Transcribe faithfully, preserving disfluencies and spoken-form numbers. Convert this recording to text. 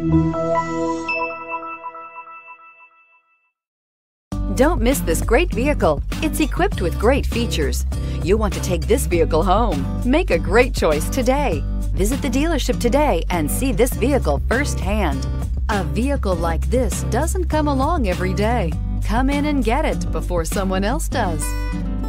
Don't miss this great vehicle. It's equipped with great features. You'll want to take this vehicle home. Make a great choice today. Visit the dealership today and see this vehicle firsthand. A vehicle like this doesn't come along every day. Come in and get it before someone else does.